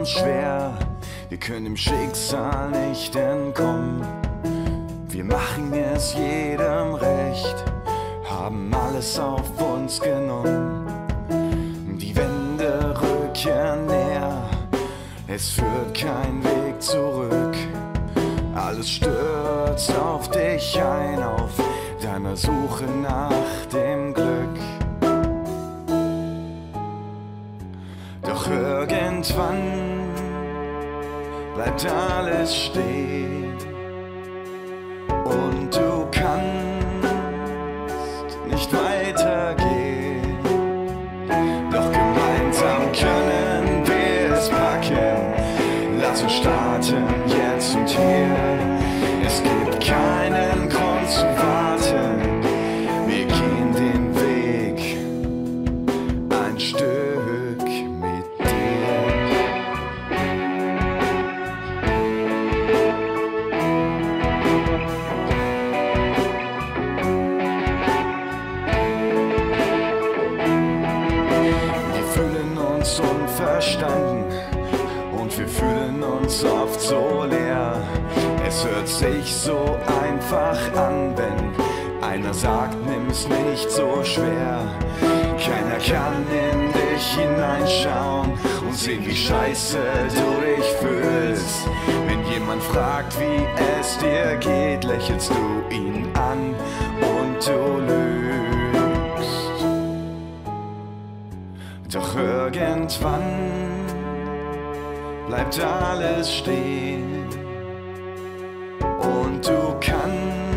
uns schwer, wir können dem Schicksal nicht entkommen. Wir machen es jedem recht, haben alles auf uns genommen. Die Wände rücken näher, es führt kein Weg zurück. Alles stürzt auf dich ein, auf deiner Suche nach dem Glück. Doch irgendwann bleibt alles stehen und du kannst nicht weitergehen. Doch gemeinsam können wir es packen. Lass uns starten, jetzt und hier. Es gibt keinen Grund zu warten. Wir gehen den Weg ein Stück mit dir. Wir fühlen uns unverstanden und wir fühlen uns oft so leer. Es hört sich so einfach an, wenn einer sagt, nimm's nicht so schwer. Keiner kann in dich hineinschauen und sehen, wie scheiße du dich fühlst. Wenn jemand fragt, wie es dir geht, lächelst du ihn an und du lügst. Doch irgendwann bleibt alles stehen und du kannst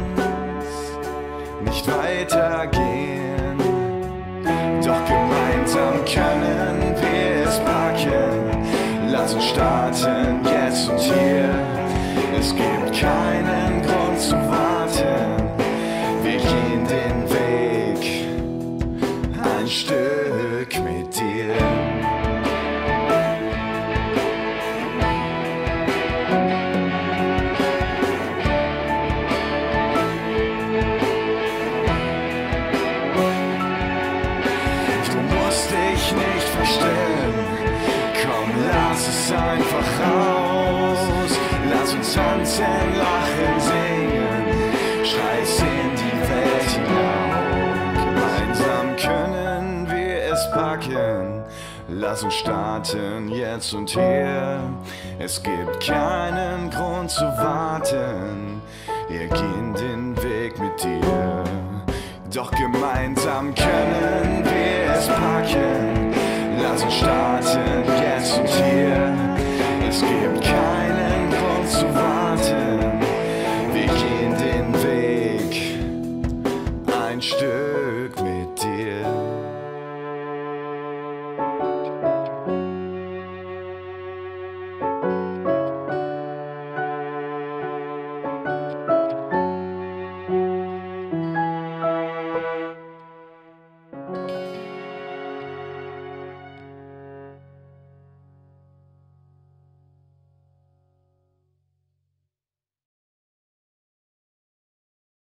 nicht weitergehen. Doch gemeinsam können wir es packen. Lass uns starten, jetzt und hier. Es gibt keinen Grund zu warten. Wir gehen den Weg ein Stück mit dir. Dich nicht verstellen, komm, lass es einfach raus. Lass uns tanzen, lachen, singen, schrei's in die Welt hinaus. Gemeinsam können wir es packen. Lass uns starten, jetzt und hier. Es gibt keinen Grund zu warten. Wir gehen den Weg mit dir. Doch gemeinsam können wir es packen. Lass uns starten, jetzt.